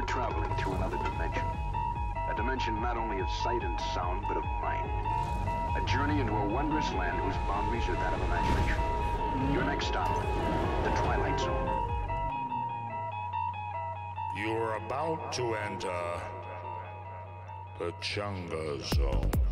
traveling through another dimension. A dimension not only of sight and sound, but of mind. A journey into a wondrous land whose boundaries are that of imagination. Your next stop, the Twilight Zone. You are about to enter the Chunga Zone.